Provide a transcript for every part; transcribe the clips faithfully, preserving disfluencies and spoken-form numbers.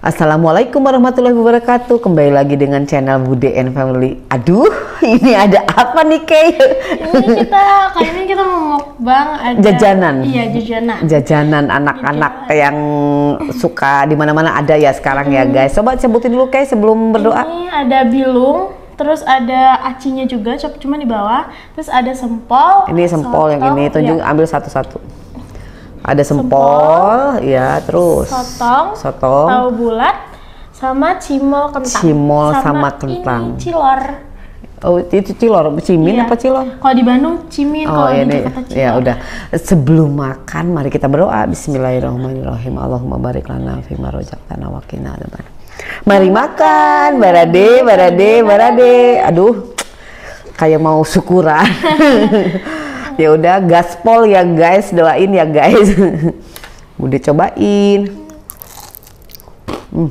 Assalamualaikum warahmatullahi wabarakatuh. Kembali lagi dengan channel Bude and Family. Aduh, ini ada apa nih Kay? Ini kita kali ini kita mau mukbang ada jajanan. Iya, jajanan. Jajanan anak-anak yang suka di mana-mana ada ya sekarang hmm. ya guys. Coba sebutin dulu Kay sebelum berdoa. Ini ada bilung, terus ada acinya juga, cuma di bawah. Terus ada sempol. Ini sempol sotong, yang ini, tunjuk ya. ambil satu-satu. Ada sempol, sempol, ya terus sotong, sotong, tahu bulat, sama cimol kentang. Cimol sama, sama kentang. Ini cilor. Oh itu cilor, cimin iya. apa cilor? Kalau di Bandung cimin, oh, kalau ini. di Jakarta cilor. Ya udah. Sebelum makan, mari kita berdoa. Bismillahirrahmanirrahim. Allahumma barik lana fima rojaktana wa qina adzaban. Mari makan, barade, barade, barade. Aduh, kayak mau syukuran. Ya udah, gaspol ya guys, doain ya guys. Udah cobain. Hmm.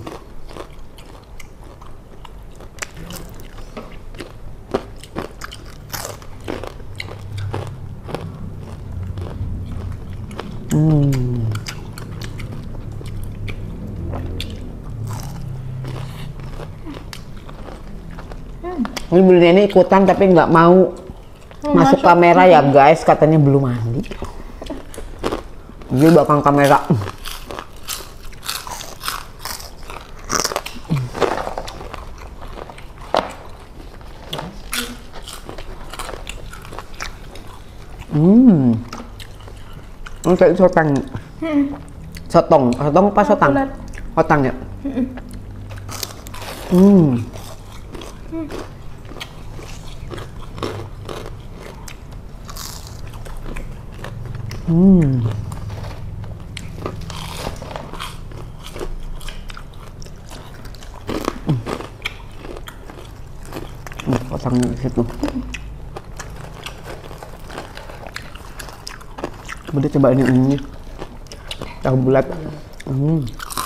Hmm. Ini belinya ini ikutan tapi nggak mau masuk, masuk kamera ya guys, katanya belum mandi. Dia belakang kamera. Hmm. Ini kayak sotang. Hmm. Sotong, sotong apa sotang? Sotang ya. Hmm. Hmm. Hmm. Hmm, potongnya di situ. Udah cobain yang ini. Tahu bulat. Hmm.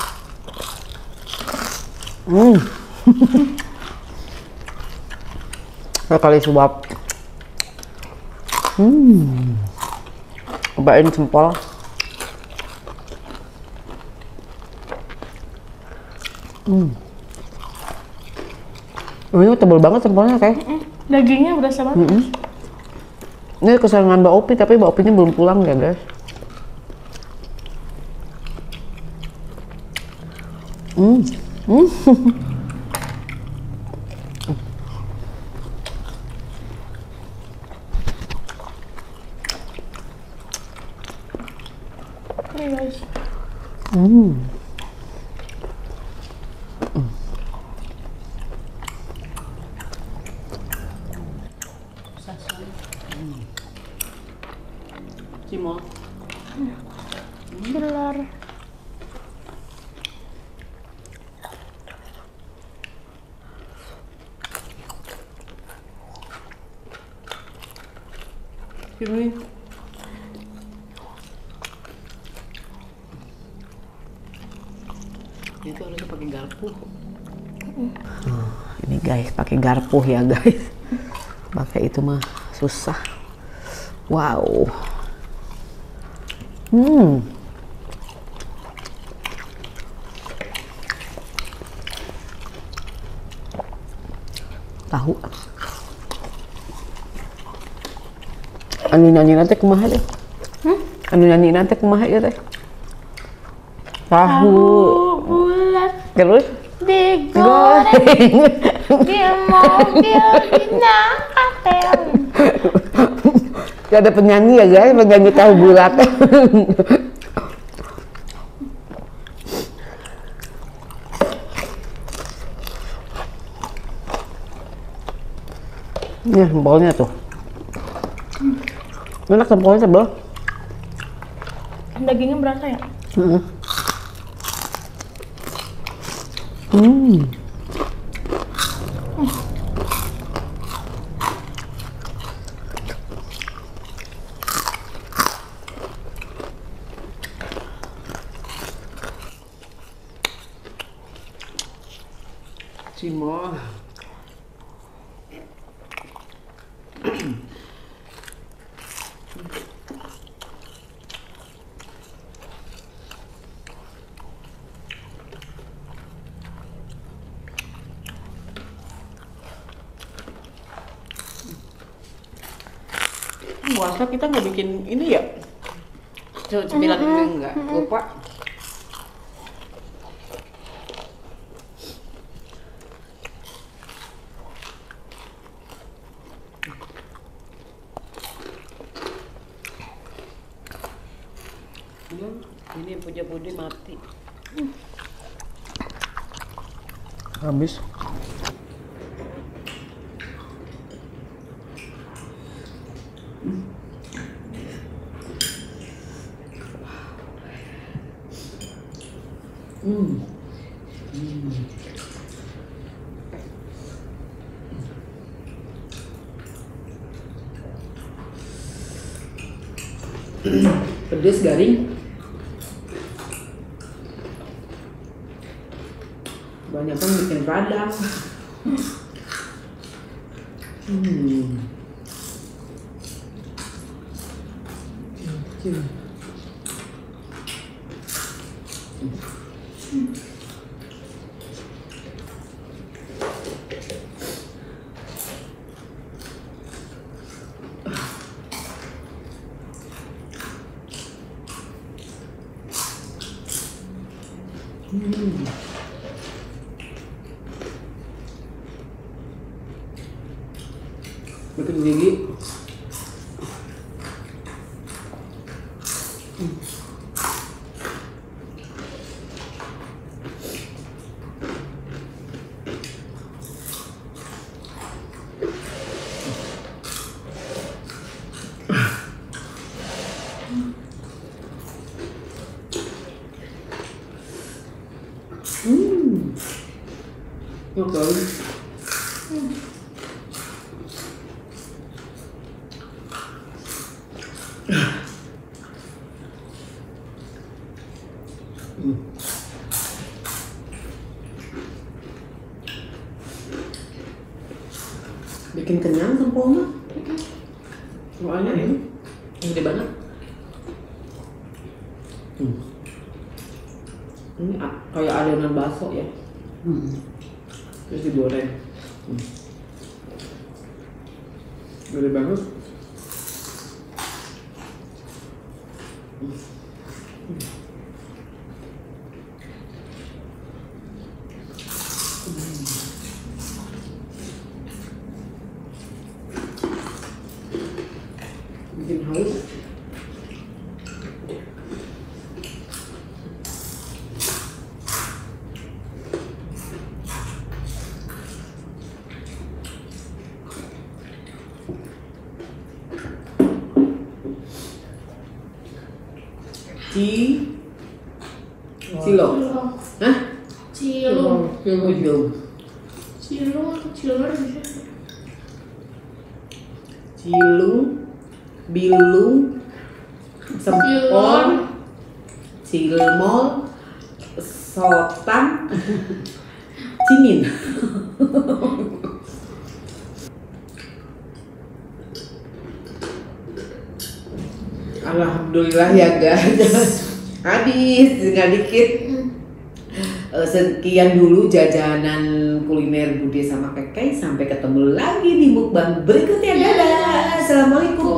Hmm. Sekali suap. Hmm. Cobain sempol. Hmm. Oh, ini tebal banget sempolnya kayak. Mm -mm. Dagingnya berasa banget. Mm -mm. Ini kesayangan Mbak Opi, tapi Mbak Opinya belum pulang ya guys. Hmm. Hmm. Hmm. Cimol. Cilor. Ini. Itu harusnya pakai garpu. Mm. Oh, ini guys pakai garpu ya guys. Pakai itu mah susah. Wow. Hmm. Tahu. Anu nyanyi nanti kumaha deh. Hmm? Anu nyanyi nanti kumaha ya teh. Tahu bulat terus digoreng di mobil dinakatel. Ya ada penyanyi ya guys, penyanyi tahu bulat. Ini sempolnya tuh. Enak sempolnya sebel. Dagingnya berasa ya? Hmm. Hmm. Cimol. Puasa kita nggak bikin ini ya? Cemilan ini enggak, lupa. Ini punya Budi mati. Habis. Hmm. Hmm. Pedes garing. Banyak kan bikin radang. Hmm. Hmm. Hmm. Bikin gigi. Hmm. Hmm. Oke. Hmm. Bikin kenyang sempurna. Soalnya ini gede banget. Hmm. Ini kayak adonan bakso ya. Hmm. Terus digoreng. Hmm. Gede banget. Hmm. Hmm. Bikin haus. Ci Cilok. Hah? Cilung. Cilung. Cilung atau cilor bisa? Cilung, bilung, sempol, cilmol, sotan, cimin. Alhamdulillah ya guys, habis tinggal dikit. Uh, sekian dulu jajanan kuliner Bude sama Keke. Sampai ketemu lagi di mukbang berikutnya. Dadah. Assalamualaikum.